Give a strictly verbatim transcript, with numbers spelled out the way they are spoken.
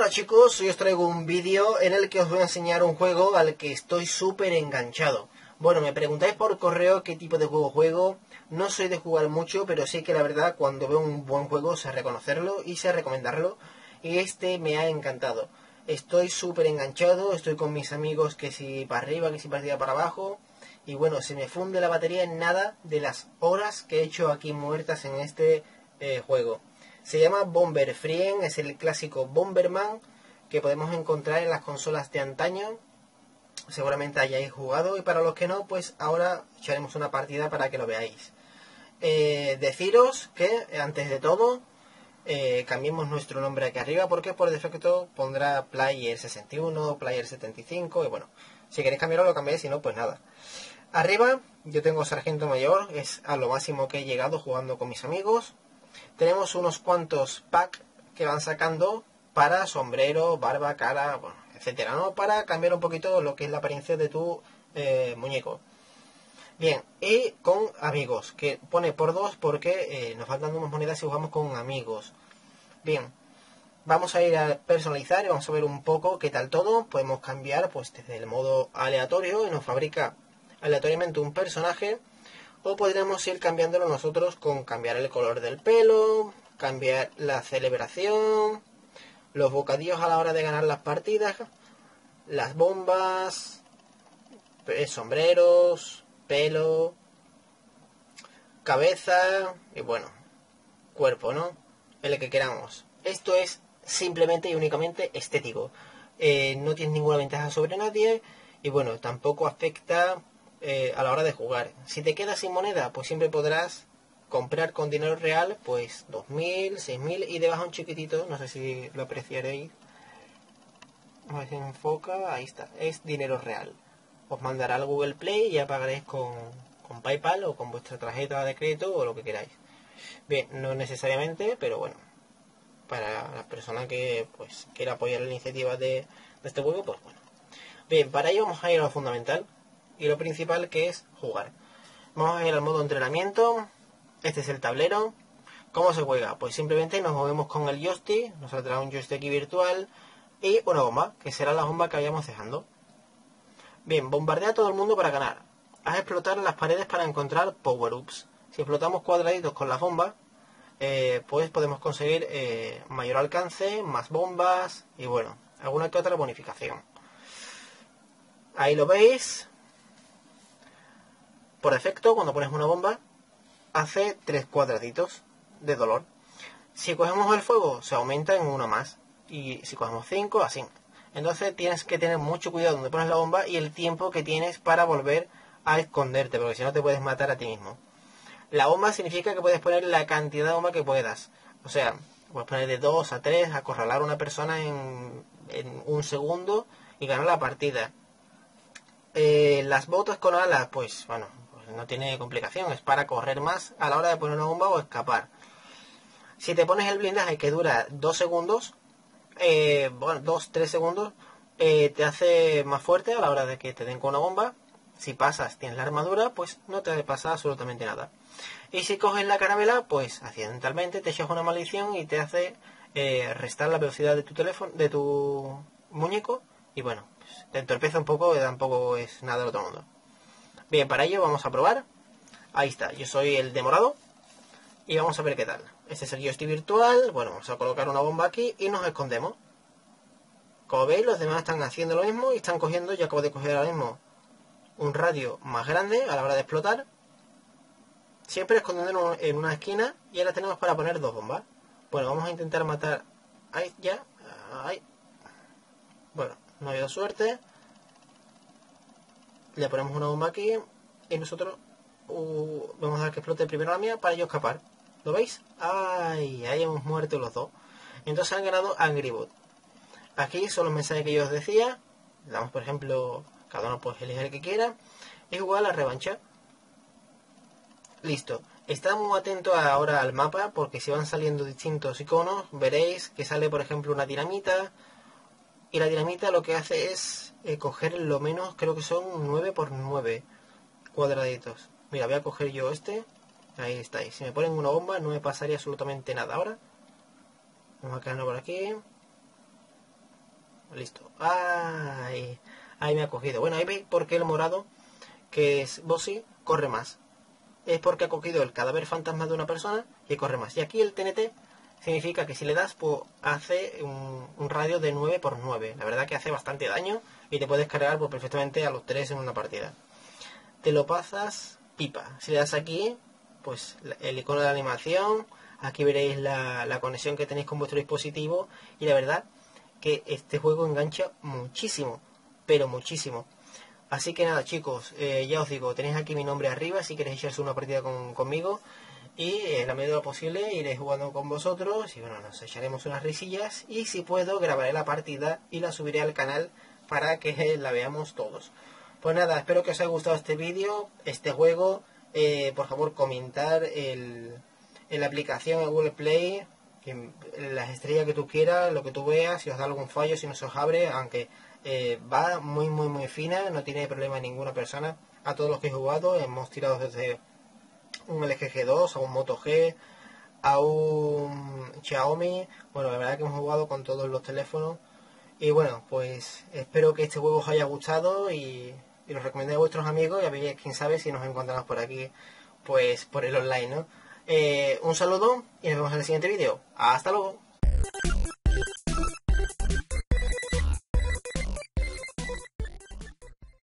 Hola chicos, hoy os traigo un vídeo en el que os voy a enseñar un juego al que estoy súper enganchado. Bueno, me preguntáis por correo qué tipo de juego juego. No soy de jugar mucho, pero sí que la verdad cuando veo un buen juego sé reconocerlo y sé recomendarlo. Y este me ha encantado. Estoy súper enganchado, estoy con mis amigos que si para arriba, que si para arriba, para abajo. Y bueno, se me funde la batería en nada de las horas que he hecho aquí muertas en este eh, juego. Se llama Bomber Frien, es el clásico Bomberman que podemos encontrar en las consolas de antaño. Seguramente hayáis jugado y para los que no, pues ahora echaremos una partida para que lo veáis. Eh, deciros que, antes de todo, eh, cambiemos nuestro nombre aquí arriba porque por defecto pondrá Player sesenta y uno, Player setenta y cinco y bueno, si queréis cambiarlo lo cambiáis, si no, pues nada. Arriba yo tengo Sargento Mayor, es a lo máximo que he llegado jugando con mis amigos. Tenemos unos cuantos packs que van sacando para sombrero, barba, cara, bueno, etcétera, ¿no? Para cambiar un poquito lo que es la apariencia de tu eh, muñeco. Bien, y con amigos, que pone por dos porque eh, nos van dando unas monedas si jugamos con amigos. Bien, vamos a ir a personalizar y vamos a ver un poco qué tal todo. Podemos cambiar pues desde el modo aleatorio y nos fabrica aleatoriamente un personaje. O podríamos ir cambiándolo nosotros con cambiar el color del pelo, cambiar la celebración, los bocadillos a la hora de ganar las partidas, las bombas, sombreros, pelo, cabeza y bueno, cuerpo, ¿no? El que queramos. Esto es simplemente y únicamente estético. Eh, no tiene ninguna ventaja sobre nadie y bueno, tampoco afecta eh, a la hora de jugar. Si te quedas sin moneda, pues siempre podrás comprar con dinero real, pues dos mil, seis mil y debajo un chiquitito, no sé si lo apreciaréis. A ver si enfoca, ahí está, es dinero real. Os mandará al Google Play y ya pagaréis con, con PayPal o con vuestra tarjeta de crédito o lo que queráis. Bien, no necesariamente, pero bueno, para la persona que pues quiera apoyar la iniciativa de, de este juego, pues bueno. Bien, para ello vamos a ir a lo fundamental y lo principal, que es jugar. Vamos a ir al modo entrenamiento. Este es el tablero. ¿Cómo se juega? Pues simplemente nos movemos con el joystick, nos saldrá un joystick virtual y una bomba, que será la bomba que vayamos dejando. Bien, bombardea a todo el mundo para ganar. Haz explotar las paredes para encontrar power-ups. Si explotamos cuadraditos con las bombas, eh, pues podemos conseguir eh, mayor alcance, más bombas y bueno, alguna que otra bonificación. Ahí lo veis. Por defecto, cuando pones una bomba, hace tres cuadraditos de dolor. Si cogemos el fuego, se aumenta en uno más. Y si cogemos cinco, así. Entonces tienes que tener mucho cuidado donde pones la bomba y el tiempo que tienes para volver a esconderte, porque si no te puedes matar a ti mismo. La bomba significa que puedes poner la cantidad de bomba que puedas. O sea, puedes poner de dos a tres, acorralar a una persona en, en un segundo y ganar la partida. Eh, las botas con alas, pues bueno, pues no tiene complicación, es para correr más a la hora de poner una bomba o escapar. Si te pones el blindaje que dura dos segundos, eh, bueno, dos tres segundos, eh, te hace más fuerte a la hora de que te den con una bomba. Si pasas, tienes la armadura, pues no te pasa absolutamente nada. Y si coges la carabela, pues accidentalmente te echas una maldición y te hace eh, restar la velocidad de tu teléfono, de tu muñeco, y bueno, pues te entorpece un poco y tampoco es nada del otro mundo. Bien, para ello vamos a probar. Ahí está, yo soy el de morado y vamos a ver qué tal. Este es el joystick virtual. Bueno, vamos a colocar una bomba aquí y nos escondemos. Como veis, los demás están haciendo lo mismo y están cogiendo, yo acabo de coger ahora mismo un radio más grande a la hora de explotar. Siempre escondiéndonos en una esquina y ahora tenemos para poner dos bombas. Bueno, vamos a intentar matar. Ahí, ya. Ahí. Bueno, no ha habido suerte. Le ponemos una bomba aquí y nosotros uh, vamos a dar que explote primero la mía para yo escapar. ¿Lo veis? ¡Ay! Ahí hemos muerto los dos. Entonces han ganado Angry Birds. Aquí son los mensajes que yo os decía. Le damos, por ejemplo, cada uno puede elegir el que quiera. Y jugar a la revancha. Listo. Estad muy atentos ahora al mapa porque si van saliendo distintos iconos, veréis que sale, por ejemplo, una dinamita. Y la dinamita lo que hace es eh, coger lo menos, creo que son nueve por nueve cuadraditos. Mira, voy a coger yo este. Ahí estáis. Si me ponen una bomba no me pasaría absolutamente nada ahora. Vamos a quedarnos por aquí. listo. Ay, ahí me ha cogido. Bueno, ahí veis por qué el morado, que es Bossy, corre más. Es porque ha cogido el cadáver fantasma de una persona y corre más. Y aquí el T N T significa que si le das, pues hace un, un radio de nueve por nueve. La verdad que hace bastante daño y te puedes cargar pues, perfectamente a los tres en una partida. Te lo pasas pipa. Si le das aquí, pues el icono de la animación, aquí veréis la, la conexión que tenéis con vuestro dispositivo y la verdad que este juego engancha muchísimo, pero muchísimo. Así que nada chicos, eh, ya os digo, tenéis aquí mi nombre arriba si queréis echarse una partida con, conmigo y eh, en la medida de lo posible iré jugando con vosotros y bueno, nos echaremos unas risillas y si puedo grabaré la partida y la subiré al canal para que la veamos todos. Pues nada, espero que os haya gustado este vídeo, este juego, eh, por favor comentar el, en la aplicación en Google Play, en las estrellas que tú quieras, lo que tú veas, si os da algún fallo, si no se os abre, aunque eh, va muy muy muy fina, no tiene problema ninguna persona. A todos los que he jugado hemos tirado desde un L G G dos a un Moto G, a un Xiaomi, bueno la verdad que hemos jugado con todos los teléfonos y bueno, pues espero que este juego os haya gustado y, y lo recomendéis a vuestros amigos y a ver quién sabe si nos encontramos por aquí, pues por el online, ¿no? Eh, un saludo y nos vemos en el siguiente vídeo. Hasta luego.